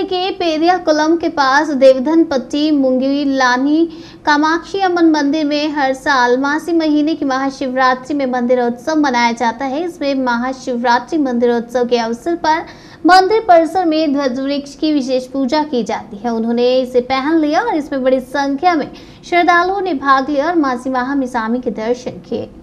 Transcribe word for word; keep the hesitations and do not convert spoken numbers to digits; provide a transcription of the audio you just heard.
के पेरियाकुलम के पास देवधनपट्टी मुंगीलानी कामाक्षी अम्मन मंदिर में हर साल मासी महीने की महाशिवरात्रि में मंदिरोत्सव मनाया जाता है। इसमें महाशिवरात्रि मंदिरोत्सव के अवसर पर मंदिर परिसर में ध्वज वृक्ष की विशेष पूजा की जाती है। उन्होंने इसे पहन लिया और इसमें बड़ी संख्या में श्रद्धालुओं ने भाग लिया और मासी महामिसामी के दर्शन किए।